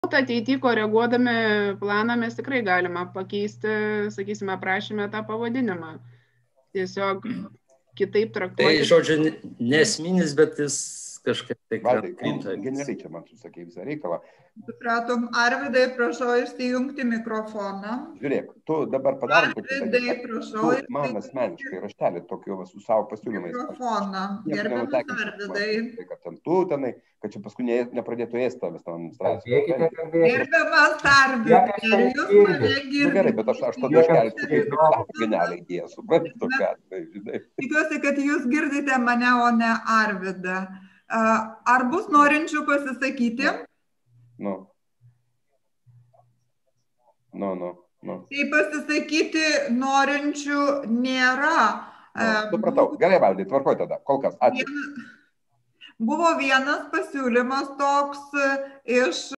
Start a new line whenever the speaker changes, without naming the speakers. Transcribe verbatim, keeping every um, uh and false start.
Ateityje koreguodami planą mes tikrai galima pakeisti, sakysime, aprašyme tą pavadinimą. Tiesiog kitaip traktuoti.
Tai, žodžiu, nesminis, bet jis kažkaip tai
Valdai, generaliai čia man susakė visą reikalą.
Supratom. Arvydai, prašau įsijungti mikrofoną.
Žiūrėk, tu dabar padarom tokį
Arvydai, prašau
tu man asmeniškai raštelį tokio va, su savo pasiūlymais.
Mikrofoną. Gerbiamas Arvydai.
Tai, kad ten tu tenai, kad čia paskui ne, nepradėtų ėsti tavęs tam
Kalbėkite, kalbėkite.
Gerbiamas Arvydai, ar jūs mane girdite?
Nu gerai, bet aš, aš tada iškelsiu kaip genialiai idėją, suprantu, ką, tai, žinai.
Tikiuosi, kad jūs girdite mane, o ne Arvydą. Ar bus norinčių pasisakyti?
Nu. Nu, nu, nu.
Tai pasisakyti norinčių nėra.
Nu, supratau. Gerai, Valdai, tvarkoj tada. Kol kas. Ačiū.
Buvo vienas pasiūlymas toks iš